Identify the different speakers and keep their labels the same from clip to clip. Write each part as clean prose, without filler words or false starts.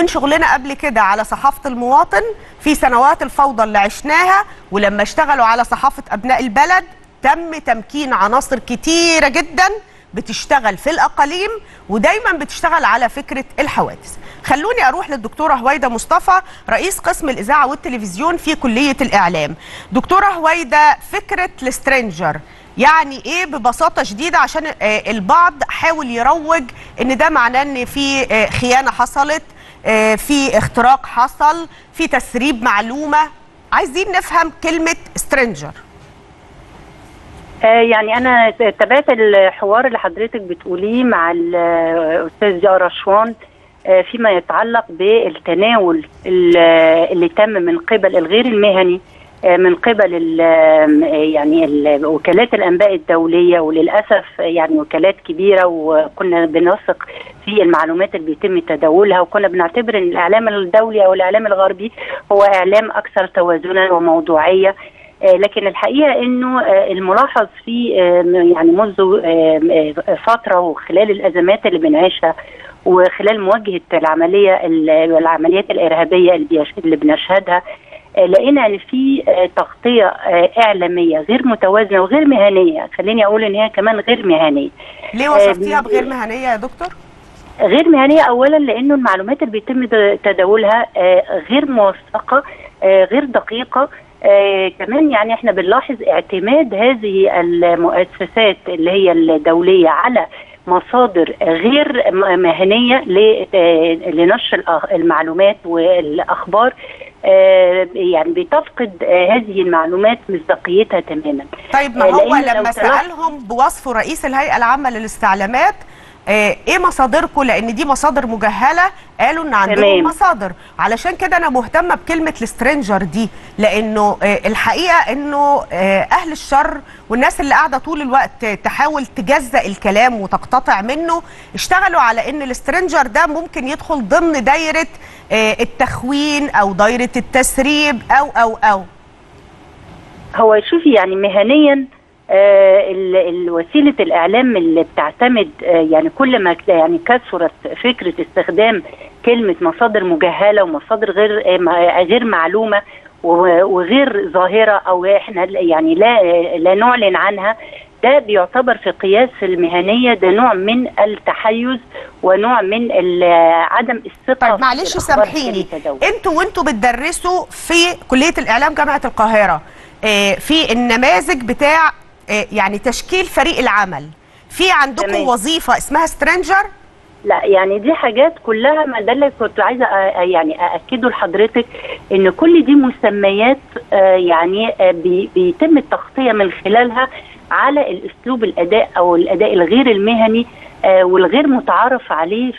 Speaker 1: من شغلنا قبل كده على صحافة المواطن في سنوات الفوضى اللي عشناها، ولما اشتغلوا على صحافة أبناء البلد تم تمكين عناصر كتيرة جدا بتشتغل في الأقاليم ودايما بتشتغل على فكرة الحوادث. خلوني أروح للدكتورة هويدا مصطفى، رئيس قسم الإذاعة والتلفزيون في كلية الإعلام. دكتورة هويدا، فكرة السترينجر يعني ايه ببساطة شديدة؟ عشان البعض حاول يروج ان ده معناه ان في خيانة حصلت، في اختراق حصل، في تسريب معلومة. عايزين نفهم كلمة سترينجر.
Speaker 2: يعني أنا تابعت الحوار اللي حضرتك بتقوليه مع الأستاذ ضياء رشوان فيما يتعلق بالتناول اللي تم من قبل الغير المهني من قبل يعني وكالات الأنباء الدولية، وللأسف يعني وكالات كبيرة، وكنا بنثق في المعلومات اللي بيتم تداولها، وكنا بنعتبر أن الإعلام الدولي أو الإعلام الغربي هو إعلام أكثر توازنا وموضوعية. لكن الحقيقة أنه الملاحظ في يعني منذ فترة وخلال الأزمات اللي بنعيشها وخلال مواجهة العمليات الإرهابية اللي بنشهدها، لقينا ان في تغطيه اعلاميه غير متوازنه وغير مهنيه. خليني اقول ان هي كمان غير مهنيه.
Speaker 1: ليه وصفتيها بغير مهنيه يا دكتور؟
Speaker 2: غير مهنيه اولا لانه المعلومات اللي بيتم تداولها غير موثقه، غير دقيقه. كمان يعني احنا بنلاحظ اعتماد هذه المؤسسات اللي هي الدوليه على مصادر غير مهنيه لنشر المعلومات والاخبار. يعني بتفقد هذه المعلومات مصداقيتها تماما.
Speaker 1: طيب ما هو لما سألهم بوصفه رئيس الهيئة العامة للاستعلامات ايه مصادركم، لان دي مصادر مجهله، قالوا ان عندهم مصادر. علشان كده انا مهتمه بكلمه السترينجر دي، لانه الحقيقه انه اهل الشر والناس اللي قاعده طول الوقت تحاول تجزأ الكلام وتقتطع منه اشتغلوا على ان السترينجر ده ممكن يدخل ضمن دايره التخوين او دايره التسريب او
Speaker 2: هو شوفي يعني مهنيا وسيله الاعلام اللي بتعتمد يعني كل ما يعني كثرت فكره استخدام كلمه مصادر مجهله ومصادر غير معلومه وغير ظاهره، او احنا يعني لا نعلن عنها، ده بيعتبر في قياس المهنيه ده نوع من التحيز ونوع من عدم الثقه.
Speaker 1: طيب معلش سامحيني، انتوا بتدرسوا في كليه الاعلام جامعه القاهره في النماذج بتاع يعني تشكيل فريق العمل، في عندكم وظيفه اسمها سترينجر؟
Speaker 2: لا يعني دي حاجات كلها، ما ده اللي كنت عايزه يعني ااكده لحضرتك، ان كل دي مسميات يعني بيتم التغطيه من خلالها على الاسلوب الاداء او الاداء الغير المهني والغير متعارف عليه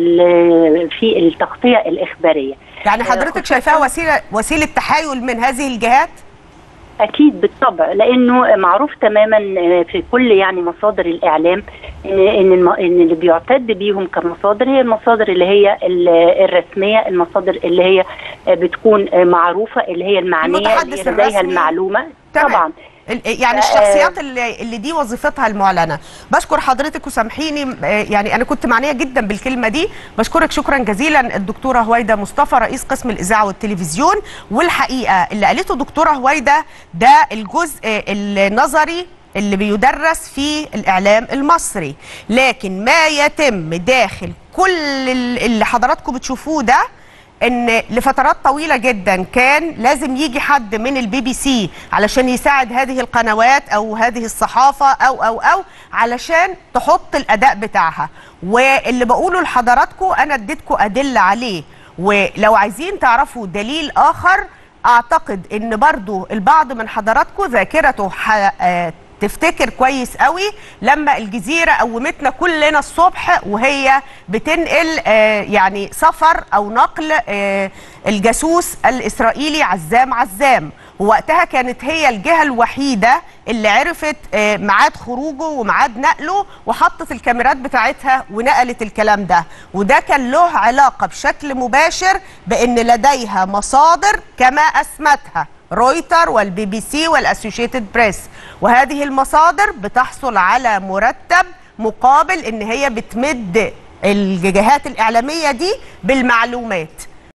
Speaker 2: في التغطيه الاخباريه.
Speaker 1: يعني حضرتك شايفاها وسيله تحايل من هذه الجهات؟
Speaker 2: اكيد بالطبع، لانه معروف تماما في كل يعني مصادر الاعلام ان اللي بيعتد بيهم كمصادر هي المصادر اللي هي الرسميه، المصادر اللي هي بتكون معروفه، اللي هي المعنيه، اللي لديها المعلومه. طبعا
Speaker 1: يعني الشخصيات اللي دي وظيفتها المعلنه. بشكر حضرتك وسامحيني يعني انا كنت معنيه جدا بالكلمه دي. بشكرك شكرا جزيلا الدكتوره هويدا مصطفى، رئيس قسم الاذاعه والتلفزيون. والحقيقه اللي قالته دكتوره هويدا ده الجزء النظري اللي بيدرس في الاعلام المصري، لكن ما يتم داخل كل اللي حضراتكم بتشوفوه ده ان لفترات طويله جدا كان لازم يجي حد من الBBC علشان يساعد هذه القنوات او هذه الصحافه او علشان تحط الاداء بتاعها. واللي بقوله لحضراتكم انا اديتكم ادله عليه، ولو عايزين تعرفوا دليل اخر اعتقد ان برضو البعض من حضراتكم ذاكرته تفتكر كويس قوي لما الجزيرة قومتنا كلنا الصبح وهي بتنقل يعني سفر أو نقل الجاسوس الإسرائيلي عزام، ووقتها كانت هي الجهة الوحيدة اللي عرفت ميعاد خروجه وميعاد نقله وحطت الكاميرات بتاعتها ونقلت الكلام ده. وده كان له علاقة بشكل مباشر بأن لديها مصادر كما أسمتها رويتر والBBC والأسوشيتد بريس، وهذه المصادر بتحصل على مرتب مقابل ان هي بتمد الجهات الإعلامية دي بالمعلومات.